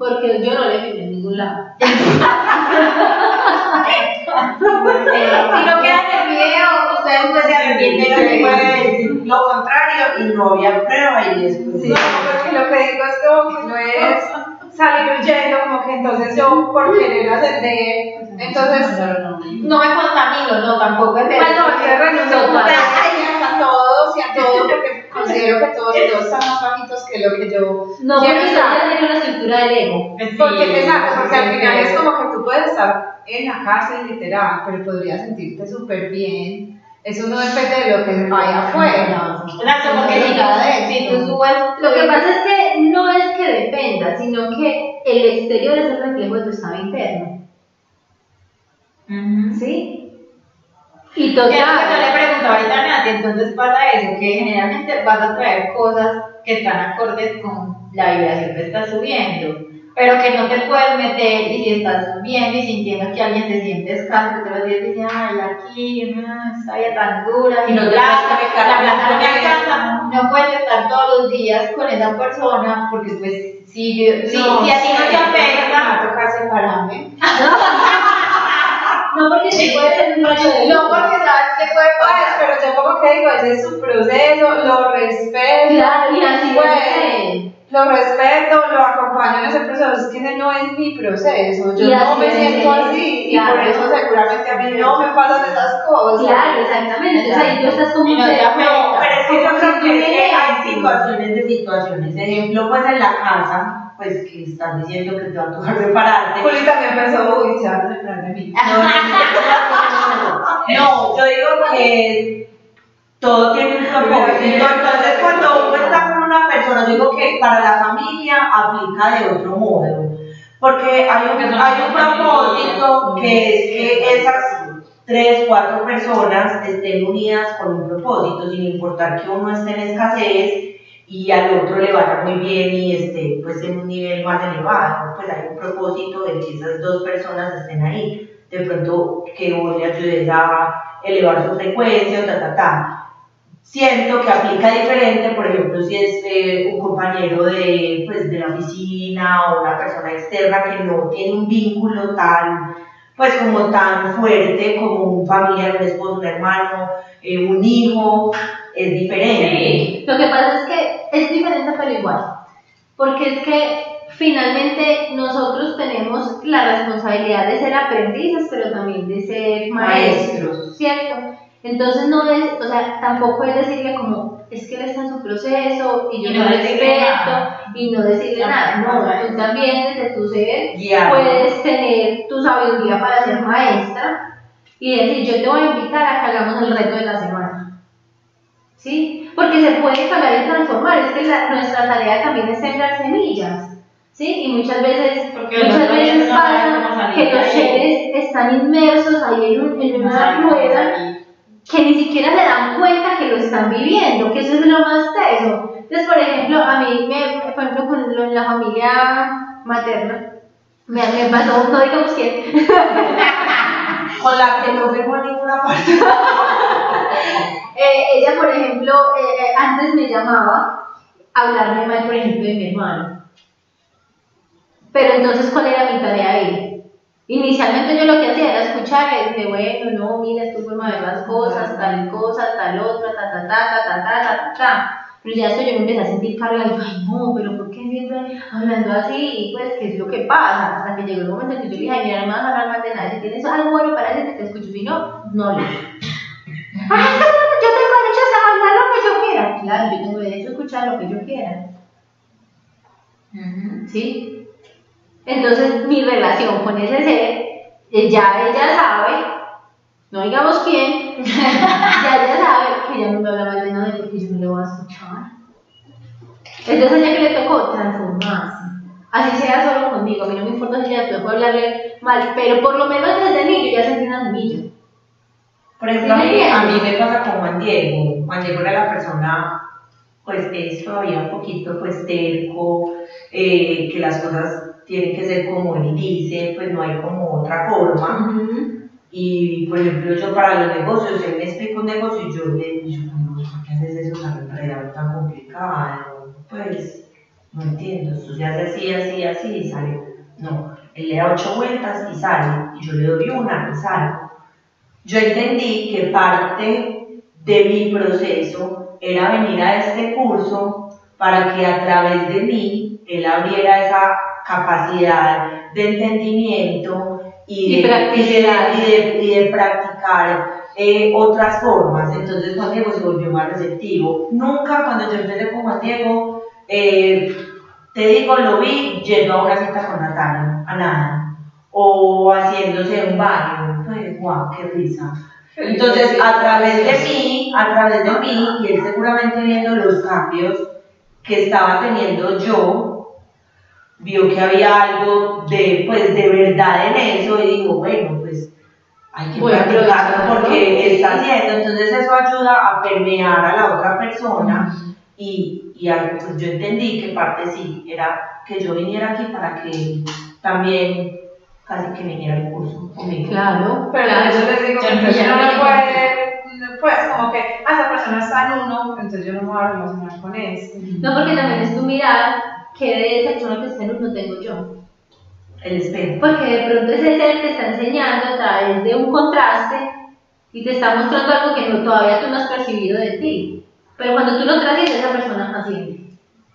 porque yo no le firmé en ningún lado. Si no queda en el video, ustedes pues se arrepienten y pueden decir lo contrario y no había prueba y después. Sí, porque lo que digo es como que no es salir huyendo, como que entonces yo por querer ascender, entonces No me contamino, no, tampoco es bueno, yo renuncio a todos y a todo porque considero que todos están más bajitos que lo que yo No, quiero porque estar. ya tiene una estructura del ego. Porque, exacto, porque al final es como que tú puedes estar en la cárcel literal, pero podrías sentirte súper bien. Eso no depende de lo que hay afuera. Exacto, porque si tú subes. Lo que pasa es que no es que dependa, sino que el exterior es el reflejo de tu estado interno. ¿Sí? Y Ya, total. yo le preguntaba ahorita a Nati, entonces pasa eso, que generalmente vas a traer cosas que están acordes con la vibración que estás subiendo, pero que no te puedes meter y si estás viendo y sintiendo que alguien se siente escaso, que todos los días dices, ay, aquí, esta vida tan dura, Y no te la puedes plata no me alcanza, no puedes estar todos los días con esa persona, porque pues si a ti no te afecta, va a tocar separarme. No, porque se puede ser un rayo de No, porque sabes qué puede pasar, pero yo como que digo, ese es su proceso, lo respeto. Claro, y así pues, es. lo respeto, lo acompaño en ese proceso, es que ese no es mi proceso, yo Y no así me es, siento así, claro. y por eso seguramente a mí no me pasan esas cosas. Claro, exactamente. Entonces ahí tú estás como y no te afecta. Pero es que yo creo que tienes hay situaciones de situaciones. Ejemplo, pues en la casa, pues que estás diciendo que te va a tocar separarte. Juli también pensó, uy, se va a separar de mí. No, yo digo que todo tiene un propósito. Entonces, cuando uno está con una persona, yo digo que para la familia aplica de otro modo. Porque hay un propósito que es que esas 3, 4 personas estén unidas con un propósito, sin importar que uno esté en escasez y al otro le vaya muy bien y esté pues en un nivel más elevado, pues hay un propósito de que esas 2 personas estén ahí, de pronto que vos le ayudes a elevar su frecuencia o Siento que aplica diferente, por ejemplo, si es un compañero pues, de la oficina o una persona externa que no tiene un vínculo pues como tan fuerte como un familiar, un esposo, un hermano, un hijo, es diferente. Sí, lo que pasa es que es diferente pero igual, porque es que finalmente nosotros tenemos la responsabilidad de ser aprendices, pero también de ser maestros, ¿cierto? Entonces no es, o sea, tampoco es decirle como, es que él está en su proceso y yo no respeto y no decirle nada, no, tú también desde tu ser puedes tener tu sabiduría para ser maestra y decir, yo te voy a invitar a que hagamos el reto de la semana. ¿Sí? Porque se puede cambiar y transformar, es que nuestra tarea también es sembrar semillas, ¿sí? Y muchas veces pasa que los seres están inmersos ahí en una rueda que ni siquiera se dan cuenta que lo están viviendo, que eso es lo más teso. Entonces, por ejemplo, a mí, por ejemplo, con la familia materna, me pasó, no digamos quién, Con la que no firmó ninguna parte. ella, por ejemplo, antes me llamaba a hablarme mal, por ejemplo, de mi hermano. Pero entonces, ¿cuál era mi tarea ahí? Inicialmente yo lo que hacía era escuchar, decir, bueno, no, mira, es tu forma de ver las cosas, tal cosa, tal otra, Pero ya esto yo me empecé a sentir cargada y ay, no, pero ¿por qué siempre hablando así? Y pues, ¿qué es lo que pasa? Hasta que llegó el momento en que yo le dije, ay, mira, no me vas a hablar más de nada, si tienes algo bueno para decirte, te escucho, si no, no le. Ay, yo tengo derecho a hablar lo que yo quiera. Claro, yo tengo derecho a escuchar lo que yo quiera. ¿Sí? Entonces, mi relación con ese ser, ya ella sabe, no digamos quién, ya ella sabe que ella no me habla mal de nadie porque yo no le voy a escuchar. Entonces, a ella que le tocó transformarse. Así sea solo conmigo, a mí no me importa si ella puede hablarle mal, pero por lo menos desde mí yo ya sentí una semilla. Por ejemplo, a mí me pasa con Juan Diego. Juan Diego era la persona, pues es todavía un poquito pues terco, que las cosas tienen que ser como él dice, pues no hay como otra forma. Y por ejemplo, yo para los negocios, él me explica un negocio y yo le digo, no, ¿por qué haces eso tan enredado, tan complicado? Pues no entiendo, esto se hace así, así, así y sale. No, él le da 8 vueltas y sale, y yo le doy una y sale. Yo entendí que parte de mi proceso era venir a este curso para que a través de mí él abriera esa capacidad de entendimiento y de practicar otras formas. Entonces Juan Diego se volvió más receptivo. Nunca cuando yo empecé con Juan Diego, te digo, lo vi yendo a una cita con Natalia, a nada, o haciéndose un baño. Pues, guau, qué risa. Entonces, a través de mí, y él seguramente viendo los cambios que estaba teniendo yo, vio que había algo de verdad en eso y dijo, bueno, pues hay que practicarlo porque está haciendo. Entonces eso ayuda a permear a la otra persona y pues yo entendí que parte sí, era que yo viniera aquí para que también casi que viniera el curso conmigo. Claro, pero claro. yo les digo que entonces yo no me puede, pues como que esa persona está en uno, entonces yo no me voy a relacionar con ese. No, porque también es tu mirada que de esa persona que está en uno tengo yo. El espejo. Porque de pronto ese ser te está enseñando a través de un contraste y te está mostrando algo que todavía tú no has percibido de ti. Pero cuando tú lo traes, esa persona asciende.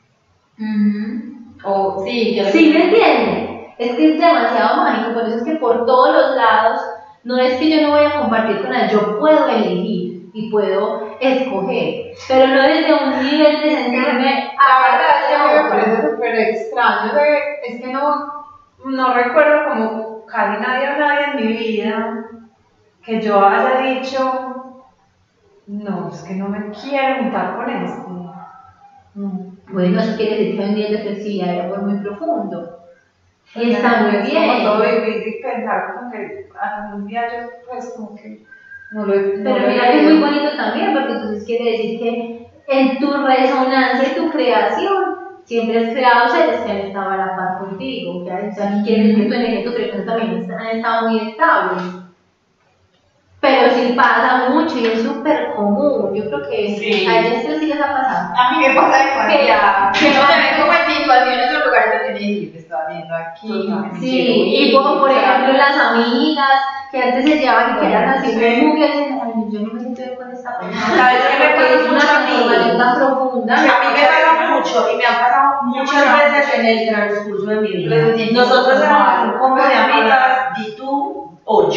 O sí, yo ¿Sí me entiendes? Es que es demasiado mágico, por eso es que por todos los lados, no es que yo no voy a compartir con él, yo puedo elegir y puedo escoger, pero no desde un nivel de sentirme La verdad es que a mí me parece súper extraño, es que no recuerdo como casi nadie en mi vida que yo haya dicho, no, es que no me quiero juntar con este. Bueno, eso quiere decir que hay un nivel de flexibilidad de amor muy profundo. Y está muy Es bien. como todo vivir y pensar como que algún día yo pues como que no lo Pero mira que es muy bonito también, porque entonces quiere decir que en tu resonancia y tu creación siempre has creado seres que han estado a la par contigo. ¿Ya? Entonces quiere decir que tu energía y tu frecuencia también han estado muy estables. Pero sí pasa mucho y es súper común. Yo creo que Sí. a veces sí les ha pasado. A mí me pasa demasiado. Que Que no se ven como en situaciones o lugares donde dije, ¿qué estaba viendo aquí? Totalmente. Sí, y como por ejemplo las amigas que antes se llevaban y que eran así muy bien, yo no me siento bien con esta persona. ¿Sabes qué me Porque es pasa una mucho a mí? transformación tan profunda. A mí me pasa mucho y me ha pasado muchas veces en el transcurso de mi vida. Nosotros éramos un combo de amigas, di tú, 8.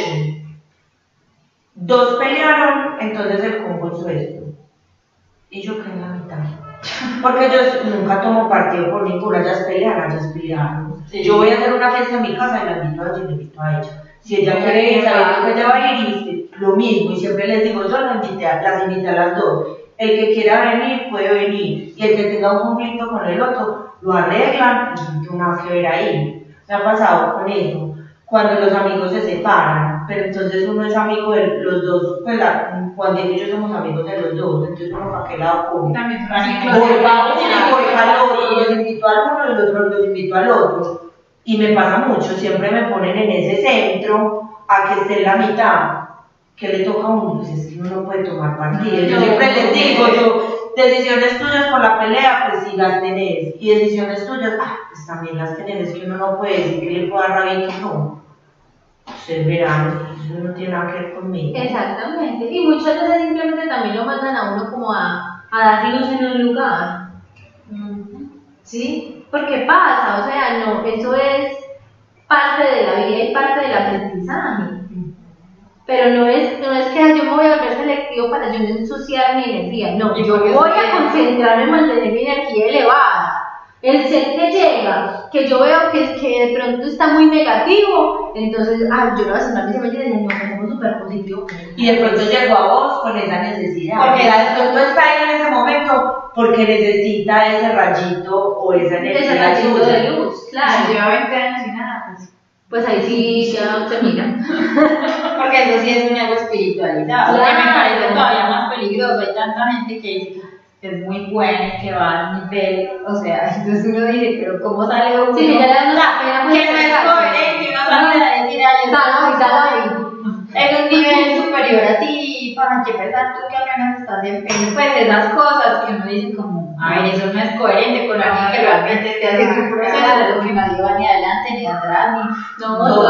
2 pelearon, entonces el combo hizo esto. Y yo quedé en la mitad. Porque yo nunca tomo partido por ninguna, ellas pelearon. Sí. Yo voy a hacer una fiesta en mi casa y la invito a ella y la invito a ella. Si ella quiere ir, sabiendo que ella va a ir, y lo mismo. Y siempre les digo, yo las invité a las dos. El que quiera venir, puede venir. Y el que tenga un conflicto con el otro, lo arreglan y no tiene nada que ver ahí. Me ha pasado con eso. Cuando los amigos se separan, pero entonces uno es amigo de los dos, pues Juan Diego y yo somos amigos de los dos, entonces uno para qué lado come. También Voy para uno y voy para el otro, los invito al uno y el otro los invito al otro. Y me pasa mucho, siempre me ponen en ese centro a que esté en la mitad. ¿Qué le toca a uno? Pues es que uno no puede tomar partido. Yo siempre les digo, decisiones tuyas por la pelea, pues sí las tenés. Y decisiones tuyas, pues también las tenés. Es que uno no puede decir que le pueda dar rabia y que no. Ustedes verán, eso no tiene nada que ver conmigo. Exactamente. Y muchas veces simplemente también lo mandan a uno como a dar luz en un lugar. ¿Sí? Porque pasa, o sea, no, eso es parte de la vida y parte del aprendizaje. Pero no es que yo me voy a volver selectivo para yo no ensuciar mi energía. No, yo voy a concentrarme en mantener mi energía elevada. El ser que llega, que yo veo que de pronto está muy negativo, entonces, yo lo voy a aceptar y no, tenemos súper positivo. Y de pronto llegó a vos con esa necesidad. Porque de pronto está ahí en ese momento porque necesita ese rayito o esa energía. Ese rayito de luz, claro. Lleva 20 años y nada, Pues ahí sí ya se mira. Porque eso sí es un algo espiritualizado. Claro. Que me parece todavía más peligroso. Hay tanta gente que dice que es muy buena y que va al nivel. O sea, entonces uno dice, pero ¿cómo sale uno? Sí, ya le dan una pena, Que no es coherente, uno sale a decir, ay, Está ahí. en un nivel superior a ti, ay, qué verdad, tú que apenas estás en pelo, pues esas cosas que uno dice como, a ver, eso no es coherente con alguien que realmente esté haciendo un proceso de lo que nadie va ni adelante ni atrás, ni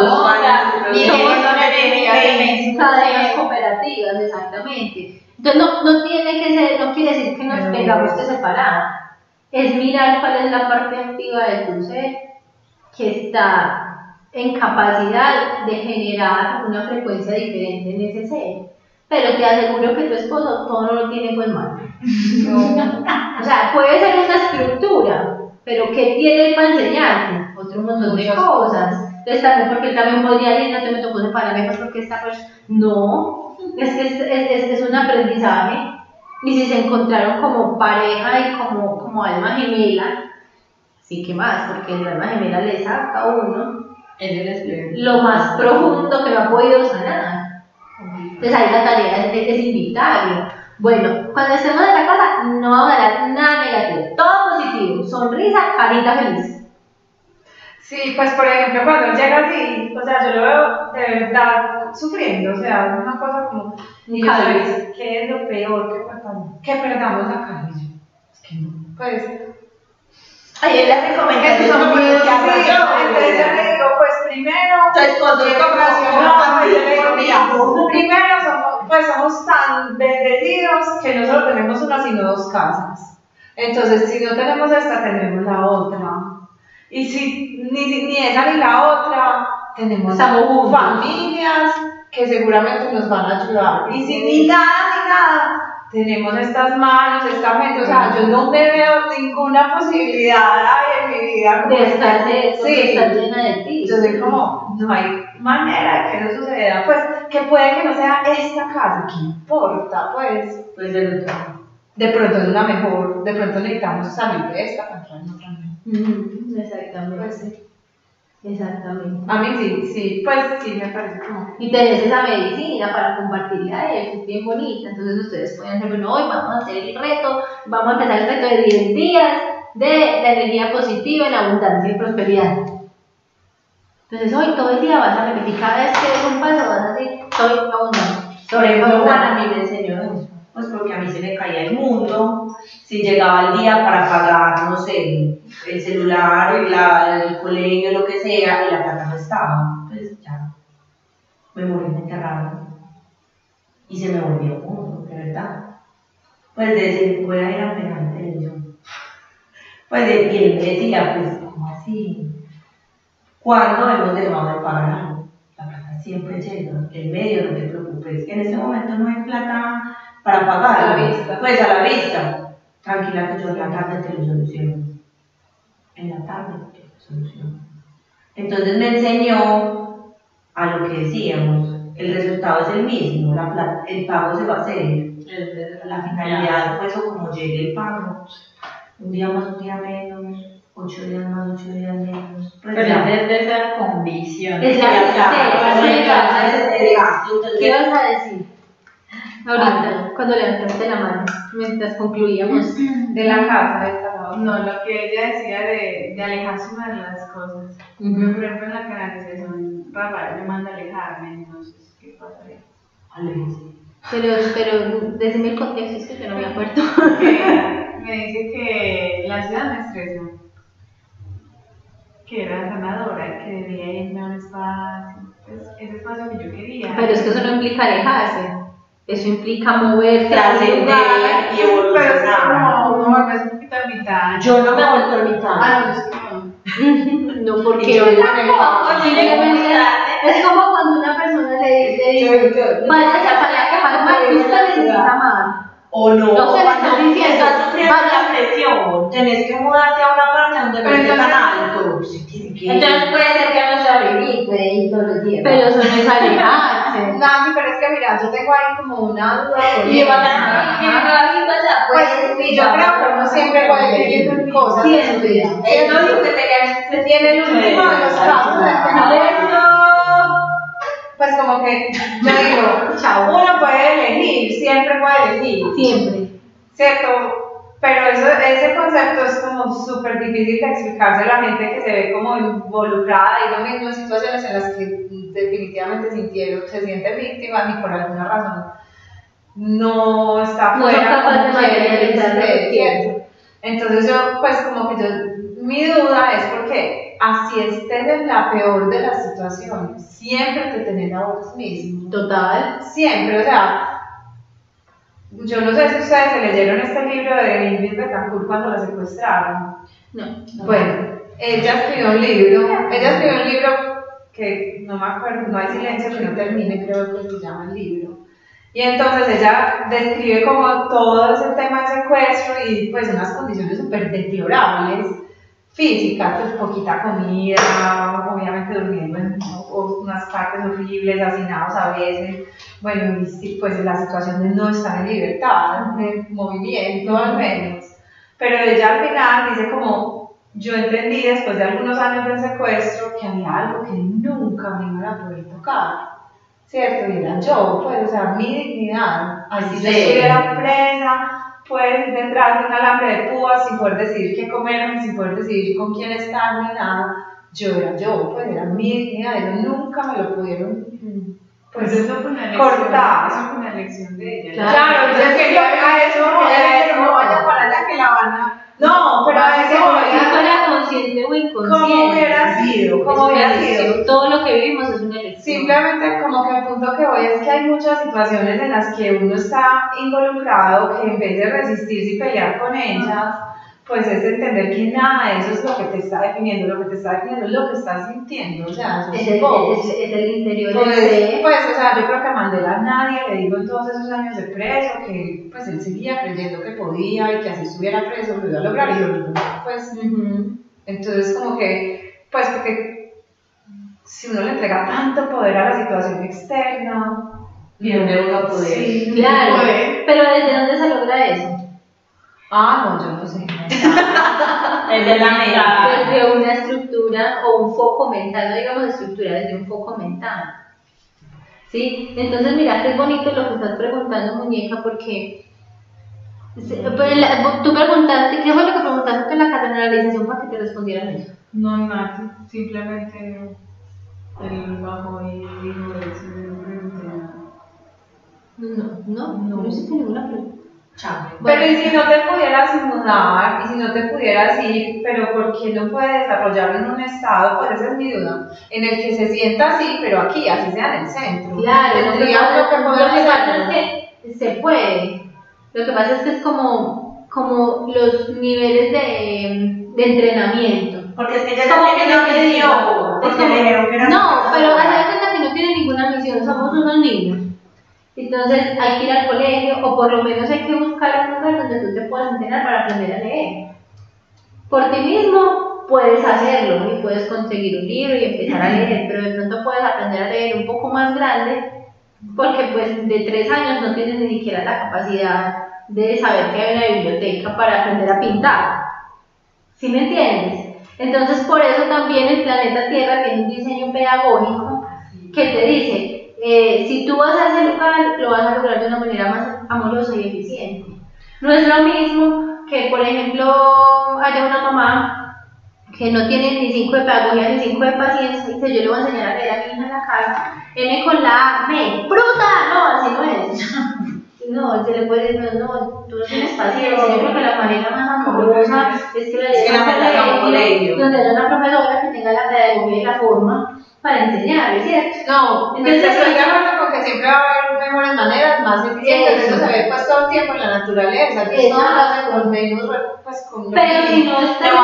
cadenas cooperativas, exactamente. Entonces no tiene que ser, no quiere decir que nos tengamos que separar, es mirar cuál es la parte activa de tu ser que está en capacidad de generar una frecuencia diferente en ese ser. Pero te aseguro que tu esposo todo no lo tiene pues mal. O sea, puede ser una estructura, pero ¿qué tiene para enseñarte? Otro montón de cosas. Entonces también porque él también podría decir, no te me tocó separarme pues porque esta pues no, es que es un aprendizaje. Y si se encontraron como pareja y como alma gemela, sí que más, porque el alma gemela le saca a uno lo más profundo que no ha podido sanar. Entonces ahí la tarea es invitarlo. Bueno, cuando estemos en la casa no vamos a dar nada negativo, todo positivo, sonrisa, carita feliz. Sí, pues por ejemplo, cuando llega así, o sea, yo lo veo de verdad sufriendo, o sea, es una cosa como, y yo sabes, ¿qué es lo peor que perdamos a Carlos? Es que no, pues... Ay, él le recomienda que son muy entonces yo le digo, pues primero somos tan bendecidos que no solo tenemos una sino dos casas. Entonces, si no tenemos esta, tendremos la otra. Y si ni esa ni la otra, tenemos familias que seguramente nos van a ayudar. Y si ni nada, tenemos estas manos, esta mente, o sea, yo no me veo ninguna posibilidad en mi vida de estar llena de ti. Yo soy como, no hay manera de que eso suceda, pues que puede que no sea esta casa, ¿qué importa? Pues de pronto es una mejor, de pronto necesitamos salir de esta para entrar en otra mejor. Exactamente. Pues sí. Exactamente. A mí sí, pues sí me parece como... Y tenés esa medicina para compartirla a él, que es bien bonita. Entonces ustedes pueden hacer, bueno, hoy vamos a hacer el reto, vamos a empezar el reto de 10 días de energía positiva en abundancia y prosperidad. Entonces hoy todo el día vas a repetir, cada vez que des un paso vas a decir, soy abundante. Sobre todo Juana a mí me enseñó eso, pues porque a mí se me caía el mundo, si llegaba el día para pagar, no sé, el celular, el colegio, lo que sea, y la plata no estaba, pues ya, me morí, me enterraron, y se me volvió un mundo, de verdad. Pues desde fuera era pegante eso. Pues y él me decía, pues, ¿cómo así? ¿Cuándo hemos dejado de pagar algo? La plata siempre llega, el medio, no te preocupes, en este momento no hay plata para pagar, a la vista. Pues a la vista, tranquila que yo en la tarde te lo soluciono. En la tarde te lo soluciono. Entonces me enseñó a lo que decíamos, el resultado es el mismo, la plata, el pago se va a hacer. La finalidad, pues, o como llegue el pago, un día más, un día menos, 8 días más, 8 días menos. Pero es desde esa convicción. Es la ¿Qué vas a decir? Ahorita, cuando levantaste la mano, mientras concluíamos. De la casa, de esta casa. No, lo que ella decía de alejarse de las cosas. Yo, por ejemplo, en la canalización, Rafael me manda a alejarme, entonces, ¿qué pasaría? Aléjense. Pero decime el contexto, es que yo no me acuerdo. Me dice que la ciudad me estresó, que era sanadora, que debía irme a un espacio, pues ese espacio que yo quería. Pero es que eso no implica alejarse, eso implica moverte, trascender y evolucionar. Pero es como uno vuelve un poquito ermitaño. Yo no me he vuelto ermitaña. No, es que no. No, porque es como cuando una persona le dice, vaya a Palma, usted necesita amar. O no, No se le está cuando diciendo, estás sufriendo vaya. la presión, tenés que mudarte a una parte donde no esté tan alto. Sí, tiene que ir. Entonces puede ser que no sobreviví, puede ir todos los días. Pero eso no es alejarse. Nancy, pero es que mira, yo tengo ahí como una duda. Y van a Pues yo creo que uno siempre puede elegir cosas. Siempre. Es lo único que se tiene el último de los casos. Pues como que yo digo, chao, uno puede elegir, siempre puede elegir, Siempre. ¿cierto? Pero ese concepto es como súper difícil de explicarse a la gente que se ve como involucrada y lo mismo en situaciones en las que definitivamente se sienten víctimas y por alguna razón no está No son fuera capaces de como quiere que materializar lo que esté, quieren. ¿cierto? Entonces yo, pues como que mi duda es porque así estés en la peor de las situaciones, siempre te tenés a vos mismo. Total. Siempre, o sea, yo no sé si ustedes se leyeron este libro de Ingrid Betancourt cuando la secuestraron. No. Bueno, ella escribió un libro que no me acuerdo, No hay silencio que no termine, creo que se llama el libro. Y entonces ella describe como todo ese tema de secuestro y pues unas condiciones súper deplorables, físicas, pues poquita comida, obviamente durmiendo en unas partes horribles, hacinados a veces, bueno, y pues la situación de no estar en libertad, de movimiento al menos. Pero ella al final dice como, yo entendí después de algunos años del secuestro que había algo que nunca me iban a poder tocar. ¿Cierto? Y era yo, pues, o sea, mi dignidad. Así yo estuviera presa, pues, detrás de un alambre de púas, sin poder decidir qué comerme, sin poder decidir con quién estar, ni nada. Yo era yo, pues, era mi dignidad, ellos nunca me lo pudieron, pues, eso fue una lección, cortar. eso fue una lección de ella. Claro, yo quería a eso, no vaya para allá que la van a... No, pero a eso Si fuera consciente o inconsciente. ¿cómo hubiera sido? ¿Cómo hubiera sido? Todo lo que vivimos es una elección. Simplemente como que al punto que voy es que hay muchas situaciones en las que uno está involucrado que en vez de resistirse y pelear con ellas, pues es entender que nada de eso es lo que te está definiendo, lo que te está definiendo es lo que estás sintiendo, o sea, Es el interior del pues, ser. pues, o sea, yo creo que a Mandela a nadie le digo en todos esos años de preso que pues él seguía creyendo que podía y que así estuviera preso lo iba a lograr y lo logró, pues, entonces como que, pues porque si uno le entrega tanto poder a la situación externa, Pierde uno poder. sí, Claro, poder. pero ¿desde dónde se logra eso? No, yo no sé. Es de la mente. Desde una estructura o un foco mental, no digamos estructura, desde un foco mental. ¿Sí? Entonces, mira, qué bonito lo que estás preguntando, muñeca, porque tú preguntaste, ¿qué fue lo que preguntaste en la catedralización para que te respondieran eso? No, nada, simplemente él bajó y dijo eso, no pregunté nada. No hiciste ninguna pregunta. Pero y si no te pudieras mudar, y si no te pudieras ir, pero ¿por qué no puede desarrollarlo en un estado? Pues esa es mi duda, en el que se sienta así, pero aquí, así sea en el centro. Claro, Tendría lo que poder pasa hacerlo. es que se puede. Lo que pasa es que es como los niveles de entrenamiento. Porque es que ella Como ya que tiene no una te digo, misión. Porque es le dijeron que era no, su pero casa. haz de cuenta que no tiene ninguna misión, somos unos niños. Entonces hay que ir al colegio, o por lo menos hay que buscar un lugar donde tú te puedas entrenar para aprender a leer. Por ti mismo puedes hacerlo y puedes conseguir un libro y empezar a leer, pero de pronto puedes aprender a leer un poco más grande, porque pues de 3 años no tienes ni siquiera la capacidad de saber que hay una biblioteca para aprender a pintar. ¿Sí me entiendes? Entonces por eso también el planeta Tierra tiene un diseño pedagógico que te dice, si tú vas a ese lugar, lo vas a lograr de una manera más amorosa y eficiente. No es lo mismo que, por ejemplo, haya una mamá que no tiene ni 5 de pedagogía ni 5 de paciencia y dice, yo le voy a enseñar a leer a mi hija en la casa, M con la A, me, ¡bruta! No, así no es. No, se le puede decir, no, tú no tienes paciencia. Yo creo que la manera más amorosa es que la lleves a un colegio donde haya una profesora que tenga la pedagogía y la forma para enseñar, ¿cierto? No, entonces estoy de acuerdo con que siempre va a haber mejores maneras, más eficientes, eso se ve pues todo el tiempo en la naturaleza, que todo lo hace con menos, pues con lo Pero que- si no está no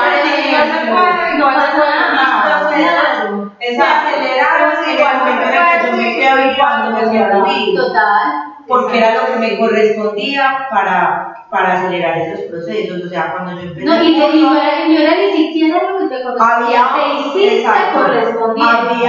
se puede, es acelerar En el momento en el que yo me quedo y cuando me quedo ahí. Total. Porque era lo que me correspondía para acelerar esos procesos. O sea, cuando yo empecé. No, y no era ni siquiera lo que te correspondía, te hiciste exacto, correspondiente.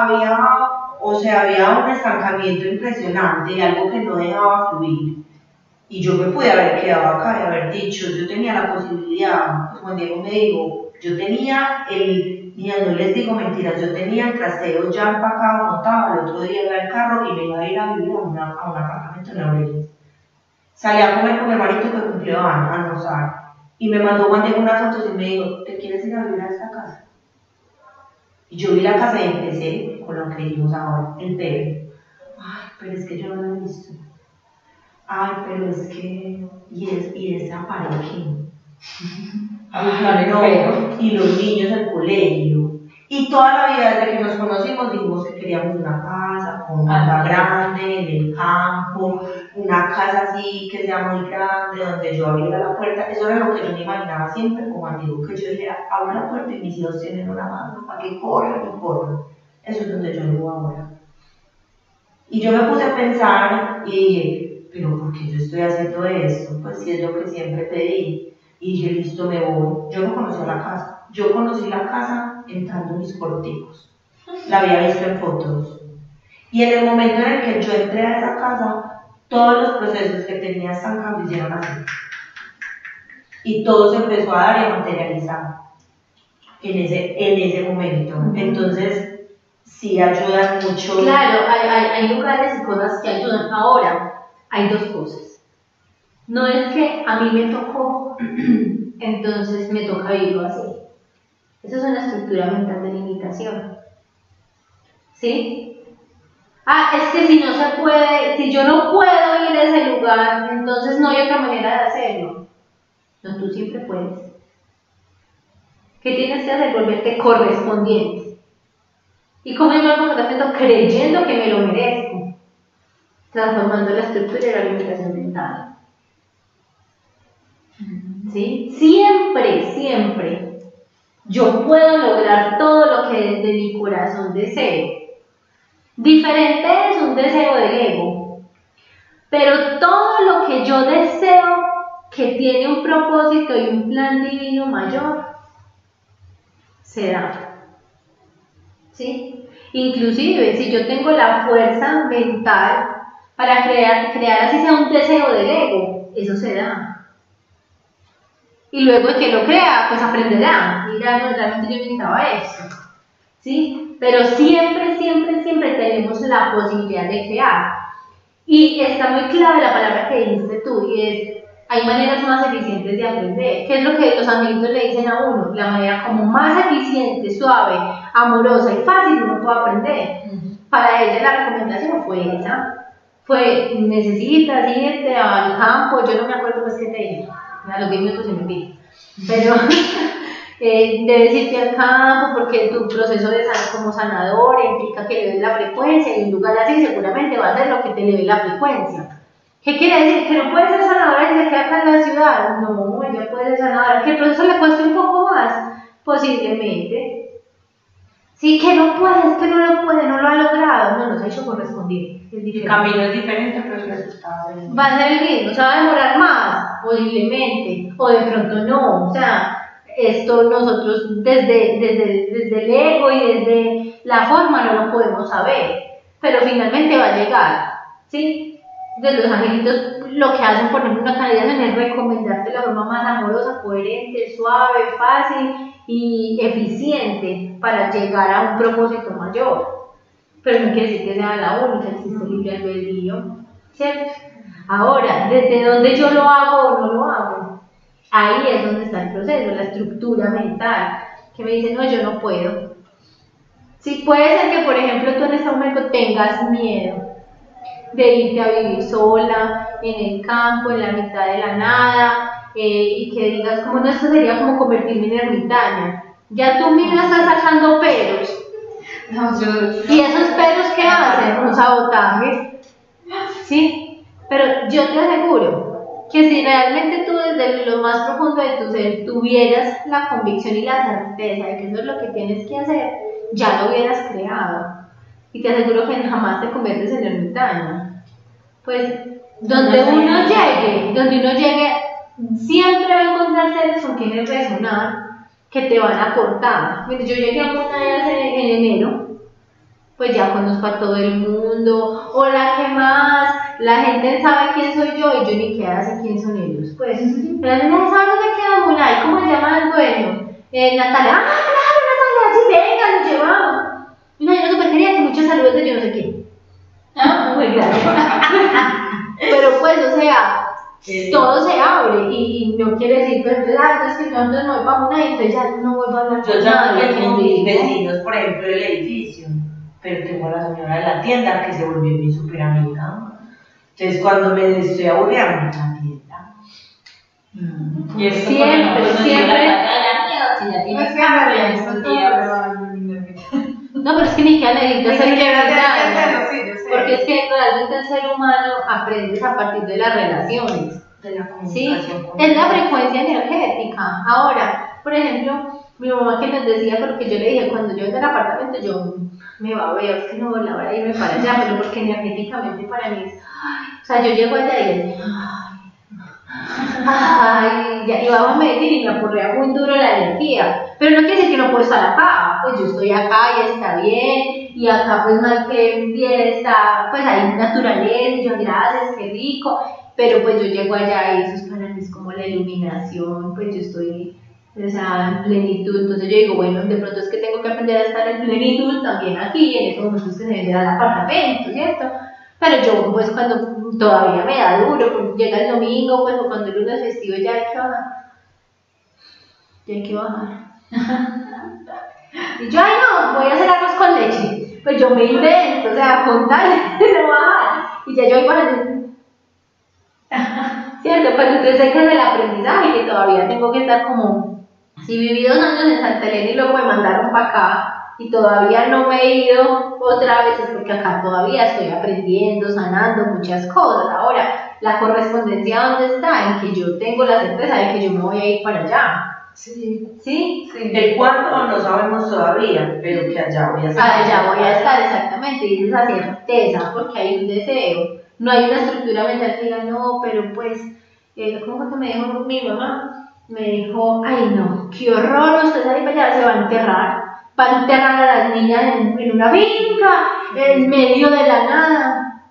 había un estancamiento impresionante y algo que no dejaba fluir. Y yo me pude haber quedado acá y haber dicho, yo tenía la posibilidad, pues Juan Diego me dijo, yo tenía mira, no les digo mentiras, yo tenía el trasero ya empacado, montado, el otro día iba el carro y me iba a ir a vivir a un apartamento en Laureles. Salí a comer con mi hermanito que cumplió años, a almorzar, y me mandó Juan Diego unas fotos y me dijo, ¿te quieres ir a vivir a esta casa? Y yo vi la casa y empecé con lo que dijimos ahora, el bebé. Ay, pero es que yo no lo he visto. Ay, pero es que, y esa pareja, y los niños del colegio. Y toda la vida desde que nos conocimos dijimos que queríamos una casa con una grande, en el campo, una casa así que sea muy grande, donde yo abriera la puerta. Eso era lo que yo me imaginaba siempre como amigo, que yo dijera, abro la puerta y mis hijos tienen una mano para que corran y corran. Eso es donde yo vivo ahora. Y yo me puse a pensar y dije, pero ¿por qué yo estoy haciendo esto? Pues si es lo que siempre pedí. Y dije, listo, me voy. Yo no conocí la casa. Yo conocí la casa entrando en mis corticos. La había visto en fotos. Y en el momento en el que yo entré a esa casa, todos los procesos que tenía estancados hicieron así. Y todo se empezó a dar y a materializar en ese momento. Entonces, sí ayuda mucho. Claro, hay lugares y cosas que ayudan. Ahora, hay dos cosas. No es que a mí me tocó, entonces me toca vivirlo así. Eso es una estructura mental de limitación. ¿Sí? Es que si no se puede, si yo no puedo ir a ese lugar, entonces no hay otra manera de hacerlo. No, tú siempre puedes. ¿Qué tienes que hacer? Volverte correspondiente. ¿Y cómo es algo que estás haciendo? Creyendo que me lo merezco. Transformando la estructura de la limitación mental. ¿Sí? Siempre, siempre yo puedo lograr todo lo que desde mi corazón deseo. Diferente es un deseo del ego, pero todo lo que yo deseo que tiene un propósito y un plan divino mayor se da. ¿Sí? Inclusive si yo tengo la fuerza mental para crear así sea un deseo del ego, eso se da. Y luego el que lo crea, pues aprenderá. Mira, no, realmente yo necesitaba esto. ¿Sí? Pero siempre, siempre, siempre tenemos la posibilidad de crear. Y está muy clave la palabra que dijiste tú, y es, hay maneras más eficientes de aprender. ¿Qué es lo que los angelitos le dicen a uno? La manera como más eficiente, suave, amorosa y fácil uno puede aprender. Para ella la recomendación fue esa. Fue, necesitas irte al campo, yo no me acuerdo pues qué te dije. A los 10 minutos se me pide. Pero debes irte al campo porque tu proceso de como sanador implica que le des la frecuencia y un lugar así seguramente va a ser lo que te eleve la frecuencia. ¿Qué quiere decir? ¿Que no puede ser sanadora y se queda acá en la ciudad? No, ella puede ser sanadora. ¿Que el proceso le cueste un poco más? Posiblemente. Sí, que no puede, es que no lo puede, no lo ha logrado. No, se ha hecho correspondiente. El camino es diferente, pero el resultado es el mismo. Va a ser el mismo, se va a demorar más, posiblemente, o de pronto no. O sea, esto nosotros desde el ego y desde la forma no lo podemos saber, pero finalmente va a llegar, ¿sí? De los angelitos lo que hacen, por ejemplo, una canalización es recomendarte la forma más amorosa, coherente, suave, fácil y eficiente para llegar a un propósito mayor. Pero no quiere decir que sea la única, existe libre albedrío, ¿cierto? Ahora, desde donde yo lo hago o no lo hago, ahí es donde está el proceso, la estructura mental, que me dice, no, yo no puedo. Sí, puede ser que, por ejemplo, tú en este momento tengas miedo de irte a vivir sola, en el campo, en la mitad de la nada, y que digas, como no, esto sería como convertirme en ermitaña. Ya tú mismo estás sacando peros. No, ¿Y esos peros qué hacen? Un sabotaje. ¿Sí? Pero yo te aseguro que si realmente tú desde lo más profundo de tu ser tuvieras la convicción y la certeza de que eso es lo que tienes que hacer, ya lo hubieras creado. Y te aseguro que jamás te conviertes en ermitaña. Pues donde uno llegue, siempre va a encontrar seres con quienes resonar, que te van a aportar. Mire, yo llegué a Montañas en enero, pues ya conozco a todo el mundo, hola, ¿qué más? La gente sabe quién soy yo y yo ni qué hace quién son ellos. Pues, pero la gente sabe dónde queda Munay, ¿cómo se llama el dueño? Natalia, claro, Natalia, sí, venga, nos llevamos. No, yo súper quería que muchos saludos de yo no sé quién. Muy grande. Pero pues, o sea, todo se abre y no quiere decir, pero es que yo antes no voy para una y entonces ya no vuelvo a hablar Yo ya hablé con mis vecinos, por ejemplo, del edificio, pero tengo a la señora de la tienda que se volvió mi super amiga. Entonces cuando me estoy aburrida, me voy a la tienda. Y eso Siempre, siempre. Es que María, eso todo. No, pero es que ni que necesita Ni ser siquiera tiene que daño, hacerlo, sí, yo sé. porque es que realmente el ser humano aprendes a partir de las relaciones. De la Sí, comunicación con es la otros. frecuencia energética. Ahora, por ejemplo, mi mamá que nos decía, porque yo le dije, cuando yo venga al apartamento, yo me va a ver, es que no, la hora de irme para allá, pero porque energéticamente para mí es, ay, o sea, yo llego allá y es, ay, ya, y vamos a Medellín y me aporrea muy duro la energía, pero no quiere decir que no puedo estar acá, pues yo estoy acá y está bien, y acá pues más que bien está, pues hay naturaleza, y yo gracias, qué rico, pero pues yo llego allá y eso es para mí es como la iluminación, pues yo estoy, o sea, en plenitud, entonces yo digo, bueno, de pronto es que tengo que aprender a estar en plenitud también aquí, en esos momentos que se vendrá al apartamento, ¿cierto? Pero yo, pues cuando todavía me da duro, pues, llega el domingo, pues o cuando el lunes festivo ya hay que bajar. Ya hay que bajar. Y yo, ay no, voy a hacer arroz con leche. Pues yo me invento, o sea, con tal de no bajar. Y ya yo voy bajando. ¿Cierto? Pero entonces hay que hacer el aprendizaje que todavía tengo que estar como, si viví 2 años en Santa Elena y luego me mandaron para acá y todavía no me he ido otra vez, es porque acá todavía estoy aprendiendo, sanando muchas cosas. Ahora, la correspondencia ¿dónde está? En que yo tengo la certeza de que yo me voy a ir para allá. Sí. ¿Sí? El cuándo no sabemos todavía, pero que allá voy a estar. Allá voy a estar exactamente, y esa certeza, porque hay un deseo. No hay una estructura mental que diga, no, pero pues, ¿cómo fue que me dijo mi mamá? Me dijo, ay no, qué horror, usted ahí para allá se va a enterrar. Va a enterrar a las niñas en una finca, en medio de la nada.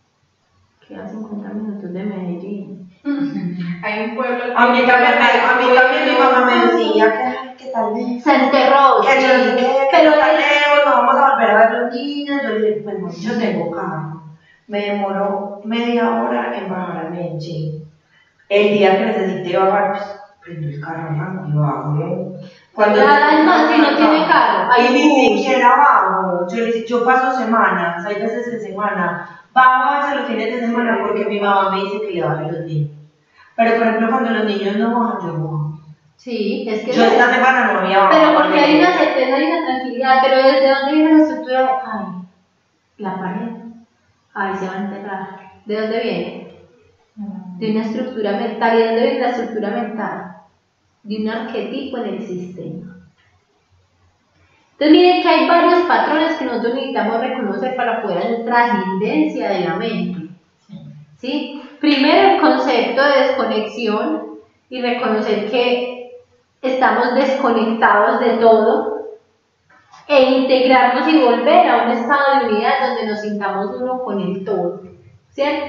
Queda 50 minutos de Medellín. Hay un pueblo. A mí también mi mamá me decía que tal vez. Se enterró, Que yo sí, llegué, pero que tal él- vez no vamos a volver a ver los niños. Yo le dije, pues no, yo tengo carro. Me demoró media hora en bajar a Medellín. El día que necesité bajar, pues prendo el carro y bajo. Además, si no tiene carro, hay y ni bus. siquiera bajo. Yo paso semanas, hay veces en semana. Bajo a veces los fines de semana porque mi mamá me dice que le baje los niños. Pero por ejemplo, cuando los niños no bajan, yo bajo. Sí, es que Yo esta semana no había bajado. pero porque hay una certeza, hay una tranquilidad, pero ¿desde dónde viene la estructura? Ay, la pared. Ay, se va a enterrar. ¿De dónde viene? De una estructura mental. ¿Y de dónde viene la estructura mental? De un arquetipo en el sistema. Entonces miren que hay varios patrones que nosotros necesitamos reconocer para poder hacer trascendencia de la mente. ¿Sí? Primero el concepto de desconexión y reconocer que estamos desconectados de todo e integrarnos y volver a un estado de unidad donde nos sintamos uno con el todo, ¿cierto?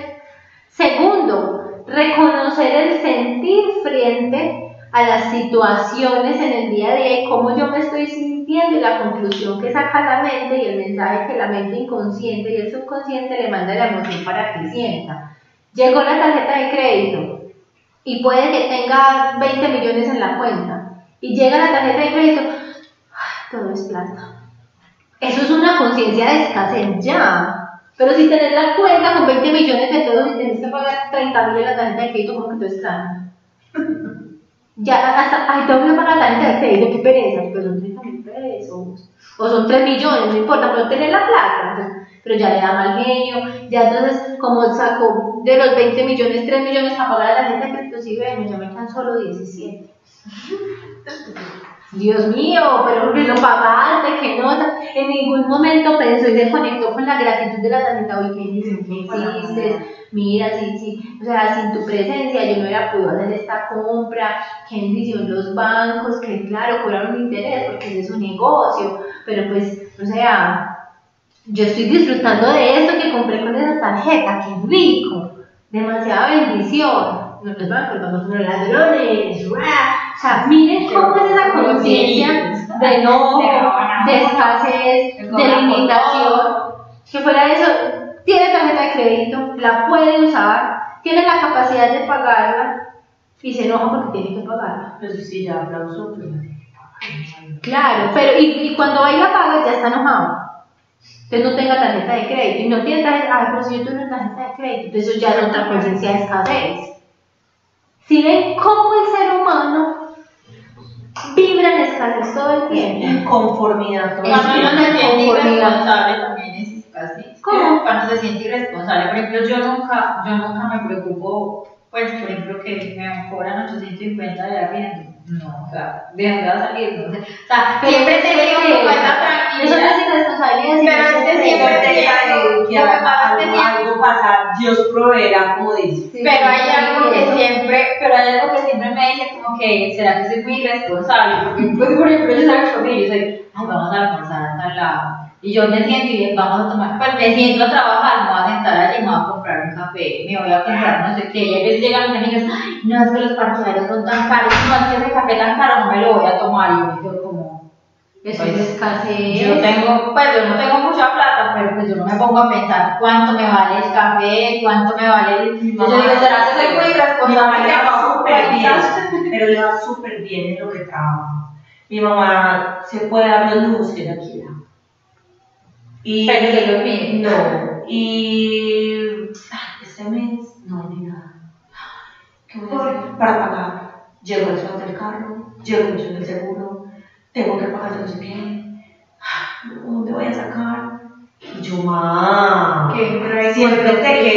Segundo, reconocer el sentir frente a las situaciones en el día a día y cómo yo me estoy sintiendo y la conclusión que saca la mente y el mensaje que la mente inconsciente y el subconsciente le manda a la emoción para que sienta. Llegó la tarjeta de crédito y puede que tenga 20 millones en la cuenta y llega la tarjeta de crédito, todo es plata. Eso es una conciencia de escasez ya. Pero si tenés la cuenta con 20 millones de pesos y tenés que pagar 30.000 en la tarjeta de crédito, ¿cómo que todo es plata? Ya hasta, ay, tengo que pagar la tarjeta de crédito, qué pereza, pero son 30.000 pesos. O son 3 millones, no importa, pero tener la plata. Entonces, pero ya le da mal genio, ya entonces, como sacó de los 20 millones, 3 millones para pagar la tarjeta de crédito, sí, bueno, ya me quedan solo 17. Dios mío, pero que lo pagaste, que no, en ningún momento pensó y se conectó con la gratitud de la tarjeta, oye, que existes, mira, sí, o sea, sin tu presencia yo no hubiera podido hacer esta compra, qué bendición los bancos, que claro, cobraron un interés porque ese es su negocio, pero pues, o sea, yo estoy disfrutando de esto que compré con esa tarjeta, qué rico, demasiada bendición. Los bancos son los ladrones, o sea, miren cómo es esa conciencia de enojo, de escasez, de limitación, que fuera de eso, tiene tarjeta de crédito, la puede usar, tiene la capacidad de pagarla y se enoja porque tiene que pagarla. Pero sí, ya aplauso, pues la tiene que pagar. Claro, pero y cuando va y la paga ya está enojado. entonces no tenga tarjeta de crédito y no tiene tarjeta, pero si yo tengo una tarjeta de crédito, entonces eso ya es otra conciencia de escasez. Si ven cómo el ser humano vibra en escasez todo el tiempo. Inconformidad. Cuando uno se siente irresponsable también es escasez. ¿Cómo? Cuando se siente irresponsable, por ejemplo, yo nunca me preocupo, pues, por ejemplo, que me cobran 850 de arriendo. No, o sea, ¿de dónde va a salir? No sé. O sea, siempre he tenido mi cuenta tranquila. Eso no es irresponsabilidad, Pero es que siempre que algo pasar, Dios proveerá, como dice. Sí, pero hay sí, algo que eso. siempre me dice como que, ¿será que soy muy irresponsable? Porque, pues, por ejemplo, yo salgo con ellos y soy, ay, vamos a almorzar a tal lado. Y yo me siento y vamos a tomar, pues me siento a trabajar, me voy a sentar allí, me voy a comprar un café, me voy a comprar no sé qué. Y a veces llegan mis amigas, ay, no, es que los parqueaderos son tan caros, no, es que ese café tan caro no me lo voy a tomar. Y yo me quedo como, Eso pues, es escasez. yo no tengo mucha plata, pero pues yo no me pongo a pensar cuánto me vale el café, cuánto me vale el... Yo digo, ¿será que soy muy irresponsable? Le va súper bien, pero le va súper bien en lo que trabaja. Mi mamá se puede dar los lujos que ella quiera. Pero se lo pide. No, y este mes no hay ni nada. ¿Qué voy a hacer para pagar? Llego el sueldo del carro, llego mucho del seguro, tengo que pagar yo no sé qué. ¿Dónde voy a sacar? Y yo, ma, siempre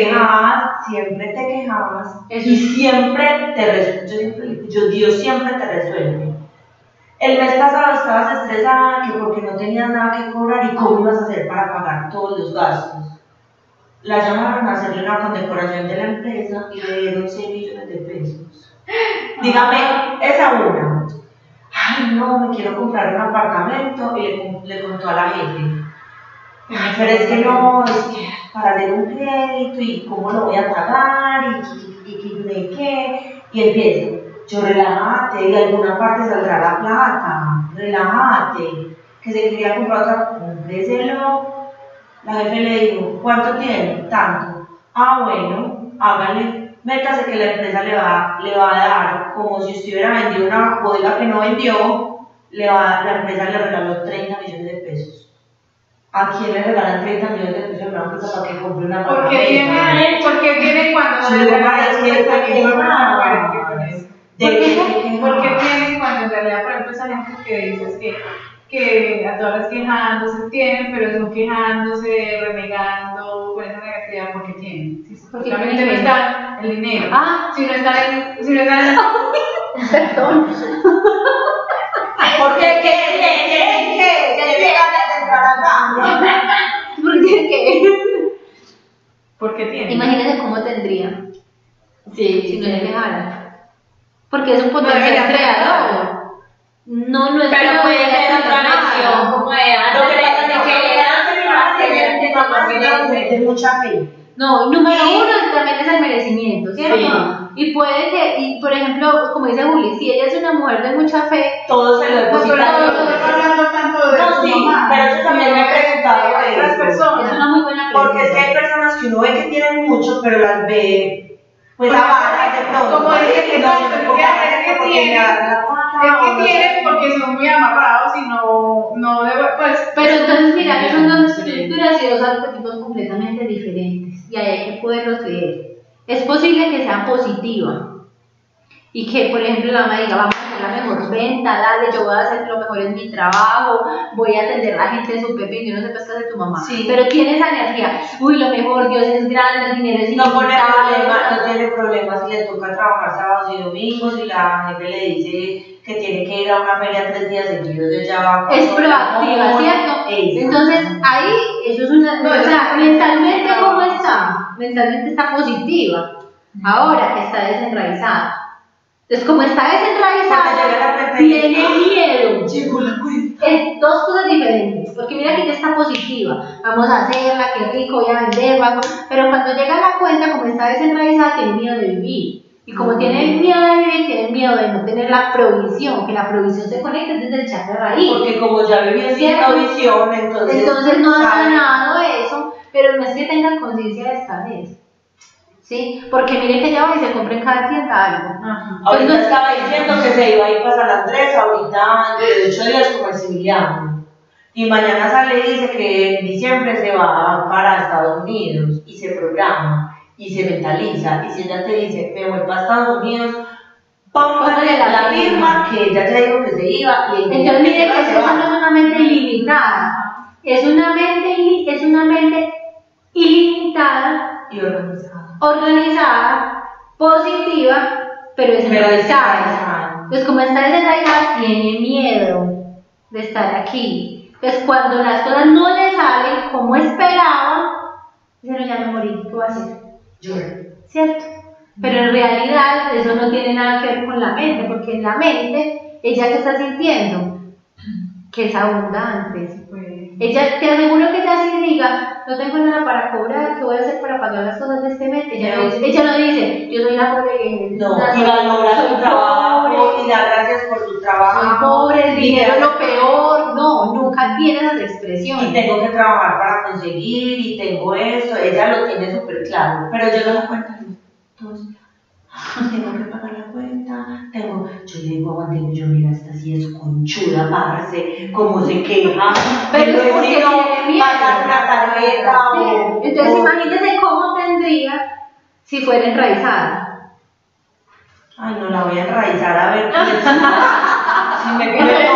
te quejas, y siempre te resuelve. Dios siempre te resuelve. El mes pasado estabas estresada que porque no tenías nada que cobrar y cómo ibas a hacer para pagar todos los gastos. La llamaron a hacerle una condecoración de la empresa y le dieron 6 millones de pesos. Dígame, esa una. Ay, no, me quiero comprar un apartamento y le contó a la gente. Pero es que no, es que para hacer un crédito y cómo lo voy a pagar y qué. Y empieza. Yo, relájate, de alguna parte saldrá la plata, relájate, que se quería comprar otra, cómpreselo. La jefe le dijo, ¿cuánto tiene? Tanto. Ah, bueno, hágale, métase que la empresa le va a dar, como si usted hubiera vendido una bodega que no vendió, la empresa le regaló 30 millones de pesos. ¿A quién le regalan 30 millones de pesos a una empresa para que compre una apartamento? Porque viene cuando Sí, se le regalan es que con no. eso. Porque tienen cuando en realidad, por ejemplo, esa gente que dices que a todas las quejándose tienen, pero son quejándose, renegando, con esa negatividad porque tienen. Si Porque realmente no está el dinero. Ah, Si no está en perdón. Porque ¿qué le ganas de entrar acá? ¿Por qué? porque tienen. Imagínense cómo tendría si no le dejara. Porque es un No potencial debería ser creador. No es Pero puede ser otra lección, como de Lo que pasa es que de mucha fe. No, número uno también es el merecimiento, ¿cierto? Sí. Y puede que, por ejemplo, como dice Juli, si ella es una mujer de mucha fe, Todo se lo No, pero deposita. no estoy hablando tanto de No, su sí, mamá, pero yo también me he preguntado de otras eso. personas. es una muy buena pregunta. Porque es que hay personas que uno ve que tienen mucho, pero las ve pues Porque, abajo de pronto. como dice que no, yo pero puedo que pagar es que esto porque tienen, me da la plata, Es que tienen porque son muy amarrados y no debo, pues. Pero entonces, mira, que son dos estructuras y dos arquetipos completamente diferentes. Y ahí hay que poderlos leer. Es posible que sea positiva. Y que, por ejemplo, la mamá diga, vamos a hacer la mejor venta, dale, yo voy a hacer lo mejor en mi trabajo, voy a atender a la gente de su pepe, yo no sé qué hace tu mamá. Sí. Pero tiene esa energía, uy, lo mejor, Dios es grande, el dinero es no pone ilimitado. problemas, no tiene problemas si le toca trabajar sábados y domingos, si la jefe le dice que tiene que ir a una feria 3 días seguidos, ella va con Es todo proactiva, el amor. ¿cierto? Exacto. Entonces, ahí, eso es una. No, o sea, mentalmente, no. ¿cómo está? Mentalmente está positiva. Ahora que está desenraizada. Entonces, como está Cuando llega desenraizada, la cuenta y tiene miedo. llegó la cuenta. Es dos cosas diferentes, porque mira que ella está positiva, vamos a hacerla, qué rico, voy a vender, pero cuando llega la cuenta, como está desenraizada, tiene miedo de vivir. Y como tiene miedo de vivir, tiene miedo de no tener la provisión, que la provisión se conecte desde el chakra raíz. Porque como ya viví en ¿Cierto? provisión, entonces No ha sabe. ganado eso, pero no es que tengan conciencia de escasez. ¿Sí? Porque miren que ya va y se compra en cada tienda algo. Ahorita Pues no- estaba diciendo que se iba a ir para San Andrés, ahorita de 8 días como Maximiliano. y mañana sale y dice que en diciembre se va para Estados Unidos y se programa y se mentaliza, y si ella te dice, me voy para Estados Unidos, póngale la firma que ella ya dijo que se iba y entonces mire que eso no es una mente ilimitada, es una mente ilimitada, y organizada. organizada, positiva, pero descentralizada. Entonces, como está descentralizada, tiene miedo de estar aquí. Entonces, cuando las cosas no le salen como esperaba, dice, no, ya me morí, ¿qué voy a hacer? Llora. ¿Cierto? Pero en realidad eso no tiene nada que ver con la mente, porque en la mente, ella que está sintiendo, que es abundante. Ella, te aseguro que ella sí diga, no tengo nada para cobrar, ¿qué voy a hacer para pagar las cosas de este mes? Ella no dice, yo soy la pobre que no, y valora tu trabajo, y da gracias por tu trabajo. Soy pobre, el dinero es lo peor. No, nunca tiene esas expresiones. Y tengo que trabajar para conseguir, y tengo eso, ella lo tiene súper claro. Pero yo no me cuento, entonces, tengo que pagar la cuenta, yo le digo, aguantemos, yo mira, esta sí es conchuda, parce, como se queja, pero es porque si no tiene miedo. pagar una tarjeta o... Entonces imagínense cómo tendría si fuera enraizada. Ay, no la voy a enraizar, a ver, si me Pero toca,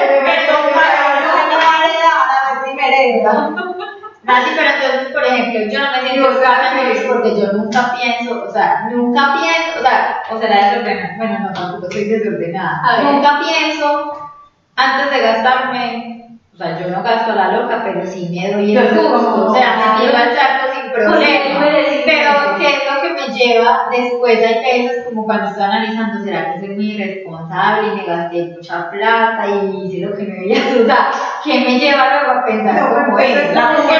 a ver si me hereda. Nancy, pero entonces, por ejemplo, yo no me siento feliz porque yo nunca pienso, o sea, o será desordenada, bueno, no, tampoco soy desordenada, nunca pienso antes de gastarme, o sea, yo no gasto a la loca, pero sí me doy el gusto, o sea, me tiro al saco sin problema, pero ¿qué es lo que me lleva después? Hay veces como cuando estoy analizando, ¿será que soy muy irresponsable y me gasté mucha plata y hice lo que me veía sudar? ¿Qué me lleva luego a pensar como eso?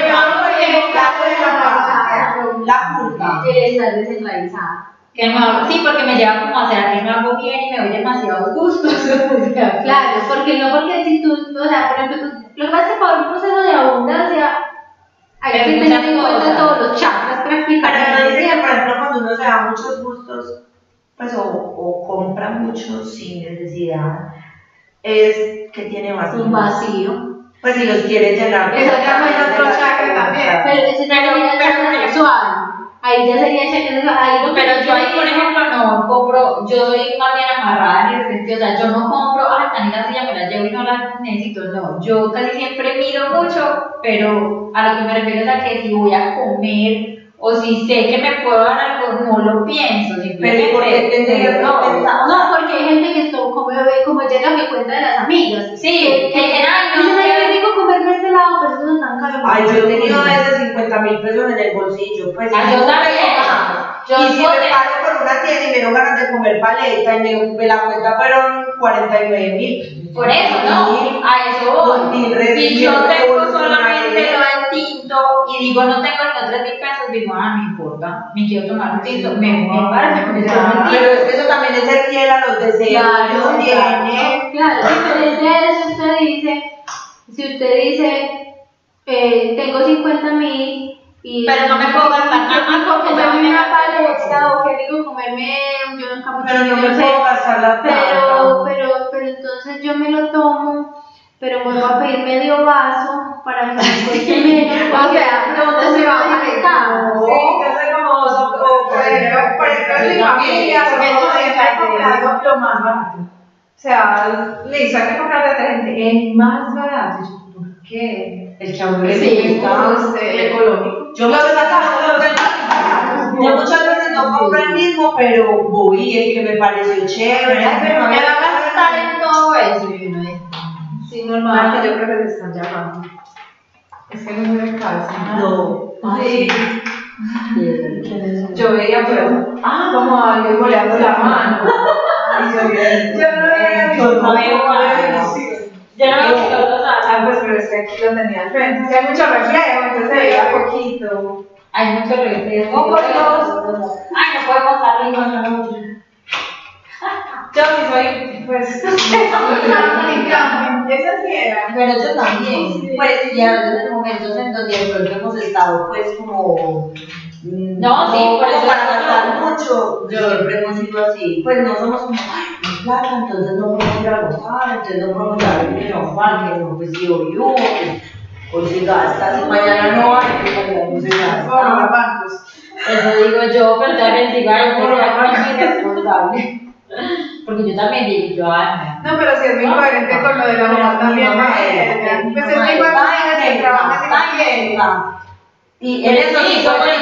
La culpa. Estar descentralizada. Sí, porque me lleva como a hacer a que no hago bien y me doy demasiados gustos. Claro, porque si tú, o sea, por ejemplo, lo que pasa es que para un proceso de abundancia hay que tener en cuenta todos los chakras prácticamente. Pero no dice que, por ejemplo, cuando uno se da muchos gustos, pues, o compra mucho sin necesidad, es que tiene vacío. Un vacío. Pues si los quiere llenar. Exactamente, otro chakra también. Pero ese ya sería el chakra sexual. Ahí ya sería el chakra sexual. Pero yo ahí, por ejemplo, no compro, yo soy más bien amarrada y repente, o sea, yo no compro, tan linda ya me la llevo y no la necesito, no. Yo casi siempre miro mucho, pero a lo que me refiero es a que si voy a comer o si sé que me puedo dar algo, no lo pienso. Pero ¿por qué tendría que pensar? No, porque hay gente que esto, como llega me cuenta de las amigas. Sí, que dicen, ay, no, qué rico comerme este lado, pero eso no es tan caro. Ay, yo he tenido veces 50.000 pesos en el bolsillo, pues. Ay, yo también. Y si me paro por una tienda y me dio ganas de comer paleta y me la cuenta fueron 49.000. Por eso, ¿no? A eso voy. Si yo tengo solamente lo del tinto y digo no tengo ni 3.000 pesos, digo, no importa, me quiero tomar un tinto, me parece porque yo no pero es que eso también es ser fiel a los deseos. Claro, tiene. claro. Diferente a eso, si usted dice, tengo 50.000 y pero no me puedo gastar nada porque comerme una paleta o que digo comerme yo un capuchino, Pero no me puedo gastar la plata. pero entonces yo me lo tomo, pero me voy a pedir medio vaso para que después que me, o sea, ¿dónde se va a conectar? Sí, yo soy como o por ejemplo en mi familia, porque yo siempre he comprado lo más barato. O sea, listo, hay que comprar detergente, el más barato. ¿Por qué? El que a uno le Sí, gusta. el económico. Yo muchas veces no compro el mismo, pero voy el que me pareció chévere. Ay, pero me va a gastar en todo eso. Sí, Normal, normal. que yo creo que te están llamando. Es que no me casa. No. Sí. ¿Quién es? Yo veía, pero como alguien boleando la mano. Y yo no veía. Yo no veo Yo no veo que todos Pues pero es que aquí lo tenía al frente. Si hay mucho reflejo, entonces se veía poquito. hay mucho reflejo. Oh, por Dios. Ay, no podemos salir. Yo sí soy, pues, esa sí era. Pero yo también, pues, y a veces en momentos en donde de pronto hemos estado, pues, como. No, sí, por eso para no. gastar mucho, yo siempre hemos sido así. Pues no somos como, ay, plata, entonces no podemos ir a almorzar, entonces no podemos ir a ver que no, pues si hoy hubo, hoy se gasta, si mañana no hay, pues mañana no se gasta. Eso digo yo, pero también digo, ay, por muy irresponsable. Porque yo también digo, yo, ay, No, pero si es muy coherente con lo de la mamá también. Pues es muy igual que trabaja en y en eso sí,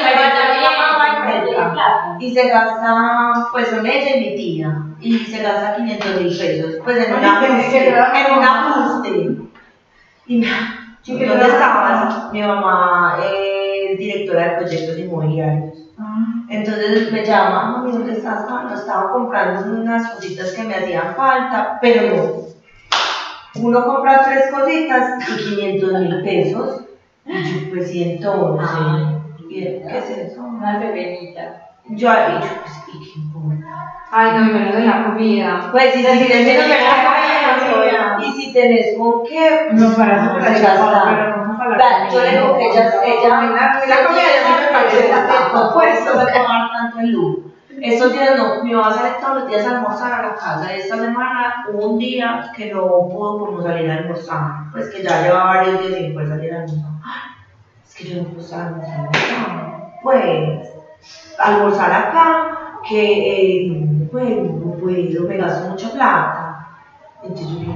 y se gasta, pues son ella y mi tía, y se gasta 500.000 pesos, pues en un ajuste. Y ¿dónde estabas? Mi mamá es directora de proyectos inmobiliarios. Entonces me llama, mami, ¿dónde estás? No, estaba comprando unas cositas que me hacían falta, pero no. Uno compra 3 cositas y 500.000 pesos. Y yo, pues, y entonces, ¿qué es eso? una bebenita. Yo, pues, ¿y qué importa? Ay, no, y menos de la comida. Pues, si tenés y si tenés con qué, No, para eso se gasta. Yo le digo que ella la comida ya me parece no puedes tomar tanto en luz. Estos días no, mi mamá sale todos los días a almorzar a la casa. Esta semana hubo un día que no pudo como salir a almorzar, pues que ya lleva varios días sin poder salir a almorzar. Es que yo no puedo estar almorzando acá. Pues, almorzar acá, que pues no puedo, me gasto mucha plata. Entonces yo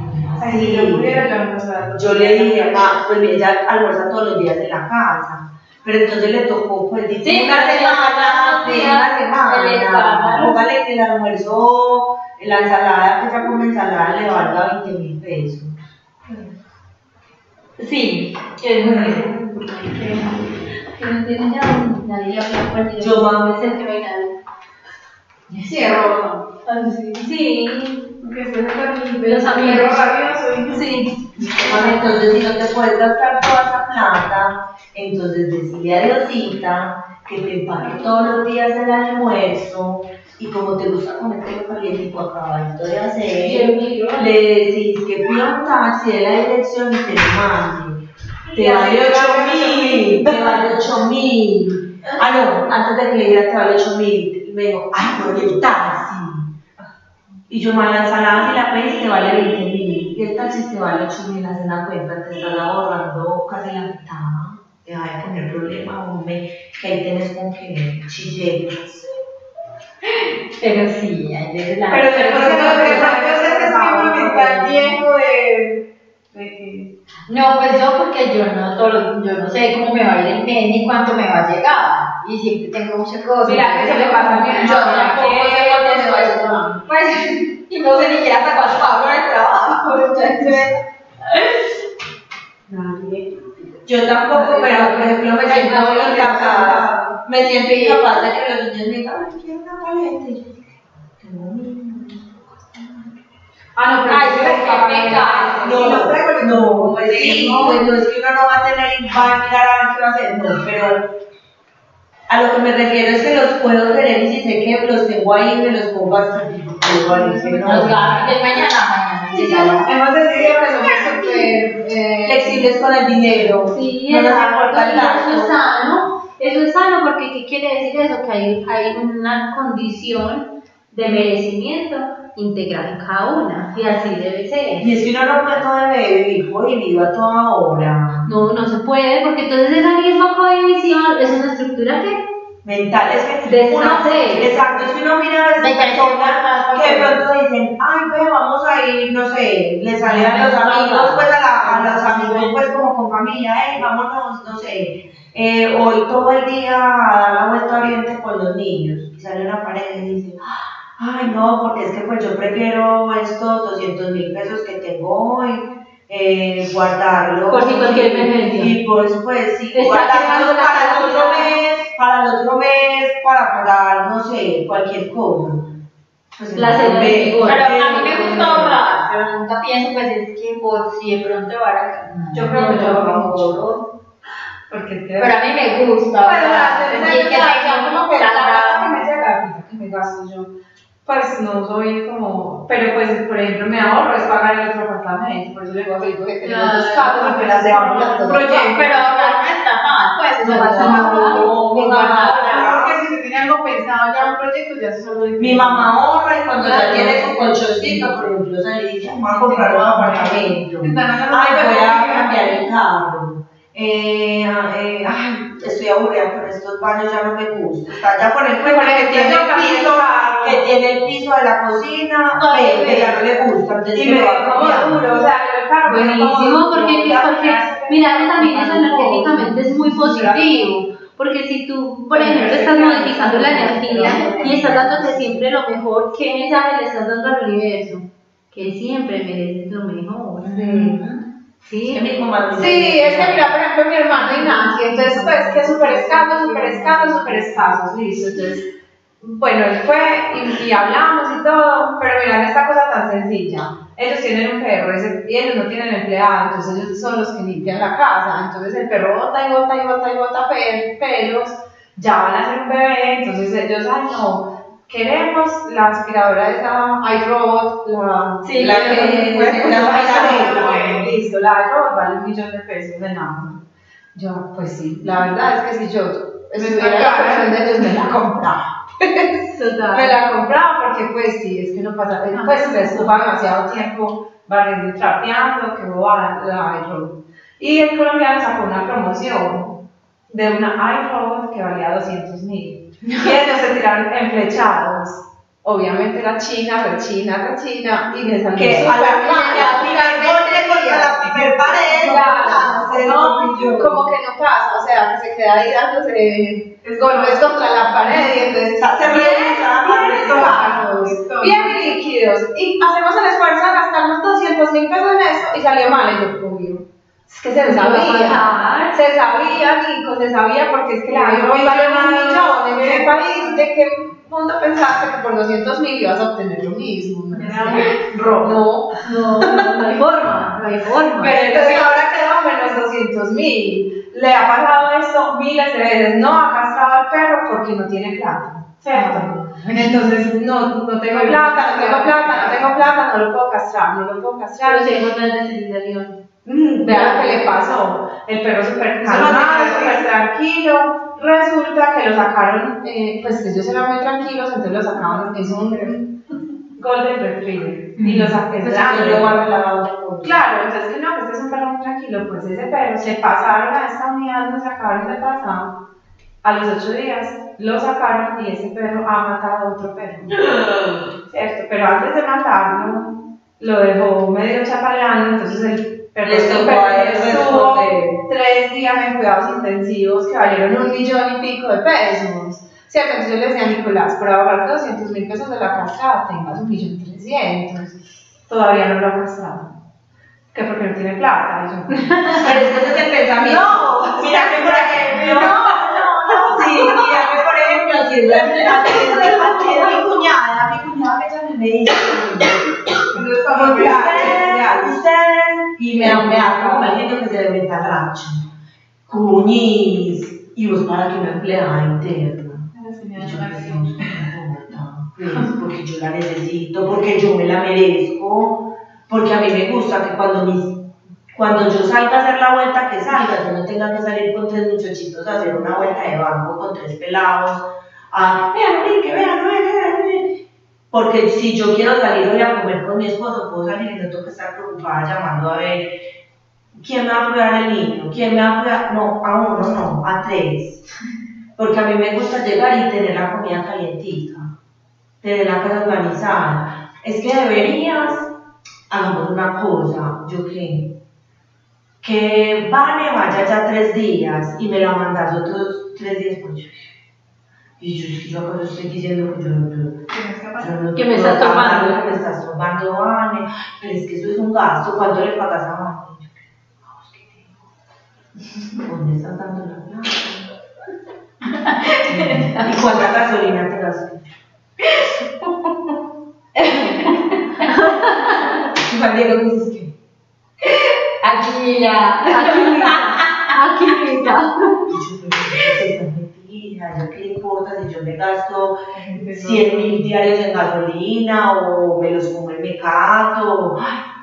yo le dije, pues ella almuerza todos los días en la casa, pero entonces le tocó, pues, sí, una semana, póngale que el almuerzo, la ensalada, que ella come ensalada, le valga 20.000 pesos. Sí, es Que no tiene ya nadie le había perdido. Yo, mami, es el que no hay nadie. Sí, error. Sí. Que se me Los amigos. Sí. Entonces, si no te puedes gastar toda esa plata, entonces decirle a Diosita que te empaque todos los días el almuerzo y como te gusta comerte lo calientico acabadito de hacer, le decís que pida un taxi de la dirección y te lo mande. Te vale 8.000, te vale 8.000. Ah, no, antes de que le diga te vale 8.000, y me dijo, ay, por el taxi. Y yo, más la ensalada, si la pedís, te vale 20.000. Y el taxi te vale 8.000, haz la cuenta, te estás ahorrando casi la mitad. Te va a poner problema, hombre, que ahí tienes con que chilletas. pero sí, hay veces la. Pero yo sé que es un mental viejo de que. No, pues yo porque yo no sé cómo me va a ir el mes ni cuánto me va a llegar. Y siempre tengo muchas cosas. Mira, que se le pasa a mí. Yo tampoco sé cuánto me va a llegar. Pues, y no sé ni siquiera hasta cuánto pago el trabajo. Entonces, Yo tampoco, pero por ejemplo me siento incapaz. Me siento incapaz de que los niños me digan, ay, quiero una paleta. Y yo digo, tengo niños. Ah, no, pero ay, yo No, pues sí, pues no es que uno no va a tener, va a mirar a ver qué va a hacer, no, pero a lo que me refiero es que los puedo tener y si sé que los tengo ahí, me los pongo hasta el tipo. los gastos que mañana llegará. hemos decidido que somos súper Flexibles con el dinero. Sí, no nos importa el gasto. eso es sano. Eso es sano porque ¿qué quiere decir eso? Que hay una condición de merecimiento integral en cada una y así debe ser. Y es que uno no debe vivir cohibido a toda hora. No se puede porque entonces esa misma cohibición es una estructura que Mental, es que deshacer. exacto, es que uno mira a veces personas que de pronto dicen, ay, pues vamos a ir, no sé, le salen a los amigos, pues a los amigos, pues como con familia, vámonos, no sé, hoy todo el día a dar la vuelta a Oriente con los niños, y sale una pareja y dice, ay, no, porque es que pues yo prefiero estos 200.000 pesos que tengo hoy, guardarlos. Por si cualquier emergencia. Y pues sí, guardarlos para el otro mes, para pagar, no sé, cualquier cosa. Pues La cena de Pero a mí me gusta ahorrar, pero nunca pienso pues es que por si de pronto ahora. Yo creo que yo ahorro. porque Pero a mí me gusta. Pues Y es que me como que la plata que me llega, que me gasto yo. Pues no soy como, pero pues por ejemplo me ahorro es pagar el otro apartamento, por eso le digo a Felipe que tengo dos casas, porque las dejamos las dos. Pero ahorrar no está mal, pues eso pasa No, porque si se tiene algo pensado, terminaba ya un proyecto, ya se solo Mi mamá ahorra y cuando ya tiene su colchoncito, por ejemplo, se le dice, vamos a comprar un apartamento. Ay, voy a cambiar el carro. Estoy aburrida con estos baños, ya no me gusta. Está ya por el cuento que tiene el piso de la cocina, que ya no le gusta. Y me da como duro, o sea, el carro. Buenísimo, porque mira que también eso energéticamente es muy positivo. Porque si tú, por ejemplo, estás modificando la energía y estás dándote siempre lo mejor, ¿qué mensaje le estás dando al universo? Que siempre mereces lo mejor. Sí, es que mira, por ejemplo, mi hermano Ignacio, entonces pues que súper escasos, listo, entonces, bueno, él fue y hablamos y todo, pero miran esta cosa tan sencilla, ellos tienen un perro y ellos no tienen empleado, entonces ellos son los que limpian la casa, entonces el perro bota y bota pelos, ya van a ser un bebé, entonces ellos, ay no, queremos la aspiradora esa iRobot, la iRobot vale $1.000.000 en Amazon. Yo, pues sí, la verdad es que si yo estuviera en la posición de ellos me la compraba. Me la compraba porque pues sí, es que no pasa, pues se estuvo demasiado tiempo barriendo y trapeando, que boba la iRobot. Y el colombiano sacó una promoción de una iRobot que valía $200.000. Y ellos se tiraron enflechados. Obviamente la China, y les salió que a la primer pared, como que no pasa, o sea, que se queda ahí dándose golpes contra la pared y entonces bien líquidos. Y hacemos el esfuerzo de gastarnos $200.000 en eso y salió mal, y yo, obvio. Es que se sabía, Nico, se sabía porque es que la iRobot vale $1.000.000 en ese país. ¿De qué mundo pensaste que por $200.000 ibas a obtener lo mismo? No hay forma. Pero entonces ahora quedó menos $200.000. Le ha pasado esto miles de veces. No ha castrado al perro porque no tiene plata. ¿Cierto? Entonces, no tengo plata, no lo puedo castrar. Pero si hay botas de civilización. Vean qué le pasó. El perro súper calmado, súper tranquilo. Resulta que lo sacaron, pues ellos eran muy tranquilos, entonces lo sacaron, es un Golden Retriever. Y lo saqué Claro, entonces que no, que este es un perro muy tranquilo, pues ese perro se pasaron a esta unidad donde se acabaron de pasar. A los 8 días lo sacaron y ese perro ha matado a otro perro. ¿Cierto? Pero antes de matarlo, lo dejó medio chapaleando, entonces el perro estuvo 3 días en cuidados intensivos que valieron $1.000.000 y pico. ¿Cierto? Entonces yo le decía a Nicolás, por ahorrar $200.000 de la castrada, tengas $1.300.000. Todavía no lo ha castrado. Que porque no tiene plata. Pero es que el pensamiento. No, mira que por ejemplo. Sí, mira que por ejemplo, así es mi cuñada me dice. Y me da como mal genio que se debe estar rancho. Cuñiz. Y vos para que una empleada interna. Porque yo la necesito, porque yo me la merezco, porque a mí me gusta que cuando yo salga a hacer la vuelta que salga, yo no tenga que salir con 3 muchachitos a hacer una vuelta de banco con 3 pelados. Vean. Porque si yo quiero salir hoy a comer con mi esposo, puedo salir y no tengo que estar preocupada llamando a ver quién me va a cuidar el niño, quién me va a cuidar, no, a 1 no, a 3. Porque a mí me gusta llegar y tener la comida calientita, tener la casa organizada. Es que deberías, hagamos una cosa, yo creo, que Vane vaya ya 3 días y me la mandas otros 3 días por yo. Y yo acá estoy diciendo que yo no que me estás tomando. Que me estás tomando, Vane, pero es que eso es un gasto. ¿Cuánto le pagas a Vane? ¿Dónde estás dando la plata? ¿Y cuánta gasolina te gastas? Igual Diego dices que Aquí. ¿Yo qué le importa si yo me gasto 100.000 diarios en gasolina o me los como en mercado?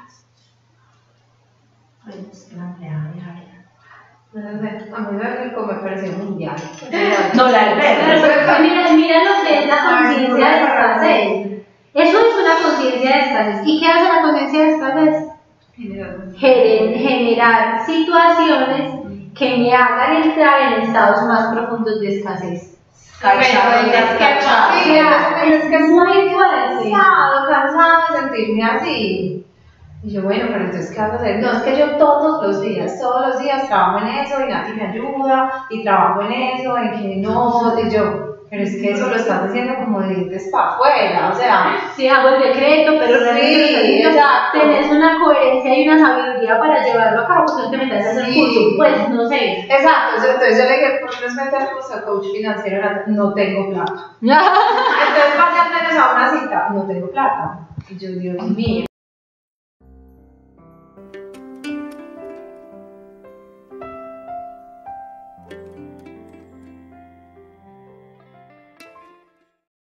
Ay, es una empleada diaria. A mí el rico me parece mundial. No, la del perro. mira lo que es la conciencia de escasez. Eso es una conciencia de escasez. ¿Y qué hace la conciencia de escasez? Generar situaciones que me hagan entrar en estados más profundos de escasez. Es que es muy cansado de sentirme así. Y yo, bueno, pero entonces, ¿qué vas a hacer? No, es que yo todos los días trabajo en eso, y Nati me ayuda, y trabajo en eso, en que no, y yo, pero es que eso lo estás haciendo como de dientes para afuera, o sea. Sí, hago el decreto, pero sí, exacto. Tenés una coherencia y una sabiduría para llevarlo a cabo, porque no te metas a hacer curso, pues no sé. Exacto, entonces yo le dije, ¿por qué no es meter curso de coach financiero? No tengo plata. Entonces vaya al menos a una cita, no tengo plata. Y yo, Dios mío.